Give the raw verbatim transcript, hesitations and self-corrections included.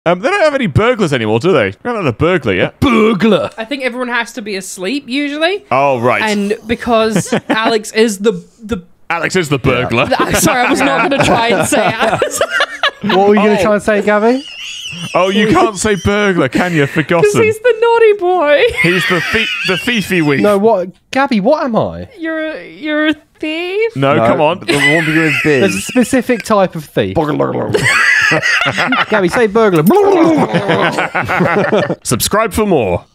Um, they don't have any burglars anymore, do they? We haven't had a burglar yet. Burglar. I think everyone has to be asleep usually. Oh, right. And because Alex is the the. Alex is the burglar. Yeah. Sorry, I was not going to try and say it. What were you going to Oh. try and say, Gabby? Oh, you can't say burglar, can you? Forgotten. Because he's the naughty boy. He's the thi- the thiefy weef. No, what? Gabby, what am I? You're a, you're a thief. No, No, come on. The one beginning with B. There's a specific type of thief. Gabby, say burglar. Subscribe for more.